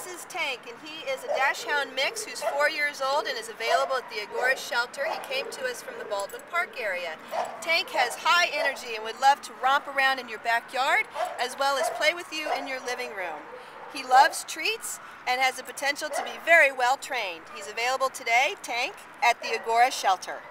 This is Tank, and he is a Dachshund mix who's 4 years old and is available at the Agoura Shelter. He came to us from the Baldwin Park area. Tank has high energy and would love to romp around in your backyard as well as play with you in your living room. He loves treats and has the potential to be very well trained. He's available today, Tank, at the Agoura Shelter.